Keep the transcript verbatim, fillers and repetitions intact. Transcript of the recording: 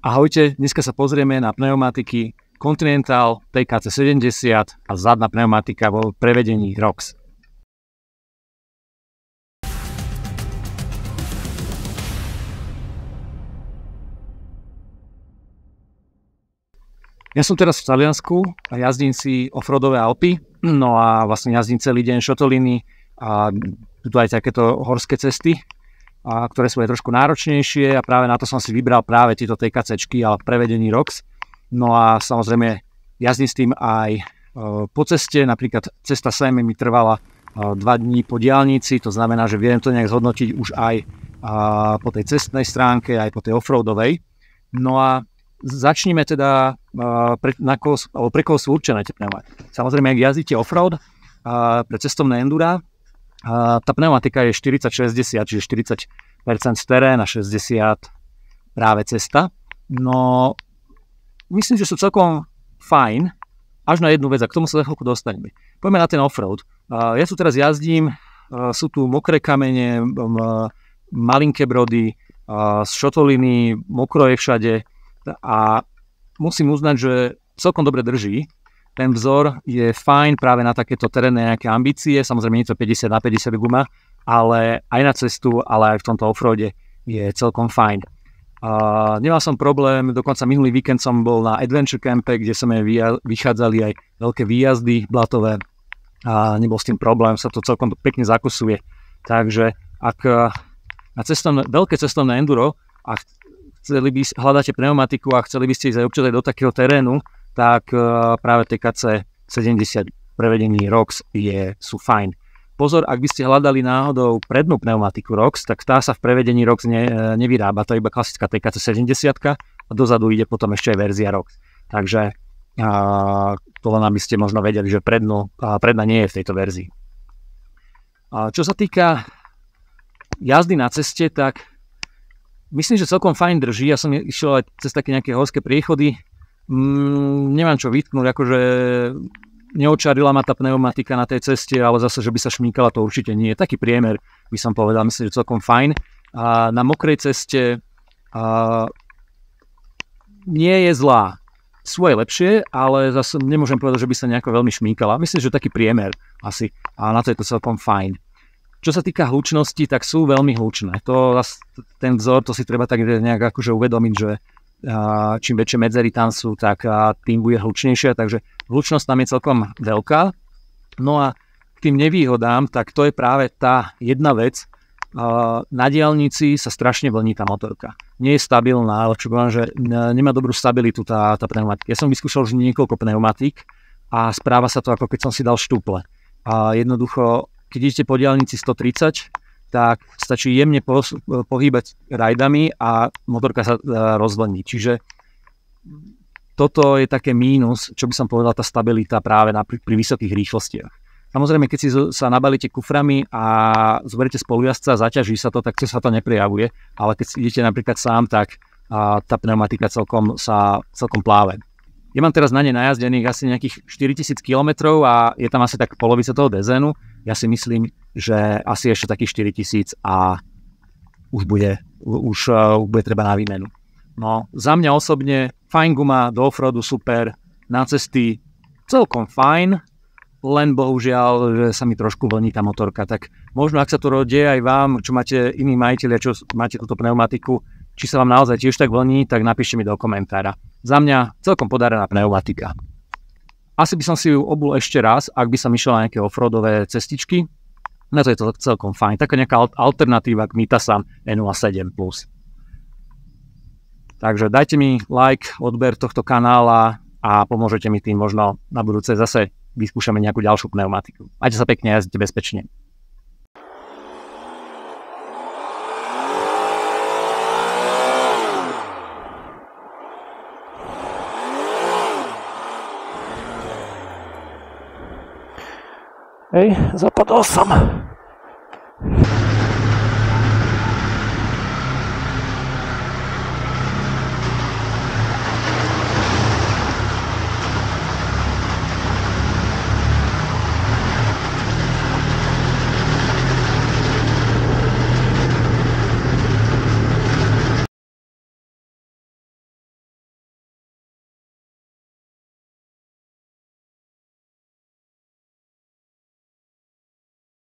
Ahojte, dneska sa pozrieme na pneumatiky Continental T K C sedemdesiat a zadná pneumatika vo prevedení ROX. Ja som teraz v Taliansku a jazdím si offroadové Alpy, no a vlastne jazdím celý deň šotoliny a tu aj takéto horské cesty, a ktoré sú aj trošku náročnejšie a práve na to som si vybral práve tieto TKCčky, ale v prevedení ROX. No a samozrejme jazdím s tým aj po ceste, napríklad cesta sem mi trvala dva dní po diaľnici, to znamená, že viem to nejak zhodnotiť už aj po tej cestnej stránke, aj po tej offroadovej. No a začníme teda pre, na koho, alebo pre koho sú určené tie pneumatiky. Samozrejme, ak jazdíte offroad pre cestovné endura, a tá pneumatika je štyridsať šesťdesiat, čiže štyridsať percent terén a šesťdesiat percent práve cesta. No, myslím, že sú celkom fajn, až na jednu vec, a k tomu sa za chvíľku dostaneme. Poďme na ten offroad. Ja tu teraz jazdím, sú tu mokré kamene, malinké brody, šotoliny, mokro je všade a musím uznať, že celkom dobre drží. Ten vzor je fajn práve na takéto terénne nejaké ambície, samozrejme nie je to päťdesiat na päťdesiat guma, ale aj na cestu, ale aj v tomto offroade je celkom fajn. Uh, nemal som problém, dokonca minulý víkend som bol na Adventure Campe, kde sme vychádzali aj veľké výjazdy blatové a nebol s tým problém, sa to celkom pekne zakusuje. Takže ak na cestovné, veľké cestovné enduro a chceli by, hľadáte pneumatiku a chceli by ste ísť aj občas do takého terénu, tak práve T K C sedemdesiat prevedení ROX je, sú fajn. Pozor, ak by ste hľadali náhodou prednú pneumatiku ROX, tak tá sa v prevedení ROX ne, nevyrába, to je iba klasická T K C sedemdesiat a dozadu ide potom ešte aj verzia ROX. Takže a, to len aby ste možno vedeli, že prednú, a predná nie je v tejto verzii. A čo sa týka jazdy na ceste, tak myslím, že celkom fajn drží. Ja som išiel aj cez také nejaké horské priechody. Mm, nemám čo vytknúť, akože neočarila ma tá pneumatika na tej ceste, ale zase, že by sa šmíkala, to určite nie. Taký priemer by som povedal, myslím, že celkom fajn. A na mokrej ceste a, nie je zlá. Sú aj lepšie, ale zase nemôžem povedať, že by sa nejako veľmi šmíkala. Myslím, že taký priemer asi a na to je to celkom fajn. Čo sa týka hlučnosti, tak sú veľmi hlučné. To, ten vzor, to si treba tak nejak akože uvedomiť, že a čím väčšie medzery tam sú, tak tým bude hlučnejšia, takže hlučnosť tam je celkom veľká. No a k tým nevýhodám, tak to je práve tá jedna vec, na diaľnici sa strašne vlní tá motorka. Nie je stabilná, ale čo poviem, že nemá dobrú stabilitu tá, tá pneumatika. Ja som vyskúšal už niekoľko pneumatík a správa sa to, ako keď som si dal štuple. A jednoducho, keď idete po diaľnici stotridsať, tak stačí jemne pohýbať rajdami a motorka sa rozvlní. Čiže toto je také mínus, čo by som povedal, tá stabilita práve na, pri, pri vysokých rýchlostiach. Samozrejme, keď si sa nabalíte kuframi a zoberiete spolujazca a zaťaží sa to, tak to sa to neprejavuje, ale keď idete napríklad sám, tak a, tá pneumatika celkom sa celkom pláve. Ja mám teraz na ne najazdených asi nejakých štyritisíc kilometrov a je tam asi tak polovica toho dezénu. Ja si myslím, že asi ešte takých štyritisíc a už bude, už, uh, bude treba na výmenu. No, za mňa osobne fajn guma, do offroadu super, na cesty celkom fajn, len bohužiaľ, že sa mi trošku vlní tá motorka. Tak možno, ak sa to deje aj vám, čo máte iní majiteľia, čo máte túto pneumatiku, či sa vám naozaj tiež tak vlní, tak napíšte mi do komentára. Za mňa celkom podarená pneumatika. Asi by som si ju obul ešte raz, ak by som išiel na nejaké offroadové cestičky. Na to je to celkom fajn. Taká nejaká alternatíva k Mitasan E nula sedem plus. Takže dajte mi like, odber tohto kanála a pomôžete mi tým, možno na budúce zase vyskúšame nejakú ďalšiu pneumatiku. Majte sa pekne, jazdite bezpečne. Hej, zapadol som.